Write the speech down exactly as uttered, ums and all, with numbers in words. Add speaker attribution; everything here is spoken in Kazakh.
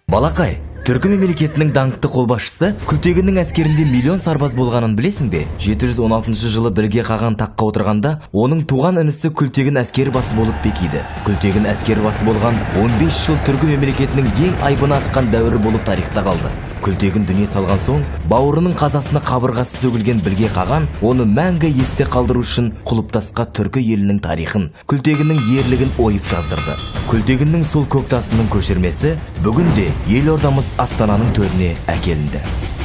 Speaker 1: Балақай, Түркі мемлекетінің даңқты қолбасшысы Күлтегіннің әскерінде миллион сарбаз болғанын білесің бе? жеті жүз он алтыншы жылы Білге Қаған таққа отырғанда, оның туған інісі Күлтегін әскербасы болып бекиді. Күлтегін әскербасы болған он бес жыл Түркі мемлекетінің ең айбыны асқан дәуірі болып тарихта қалды. Күлтегін дүние салған соң, бауырының қазасына қабырғасы сөгілген Білге Қаған оны мәңгі есте қалдыру үшін құлыптасқа түркі елінің тарихын, Күлтегіннің ерлігін ойып жаздырды. Күлтегіннің сол көктасының көшірмесі бүгінде елордамыз Астананың төріне әкелінді.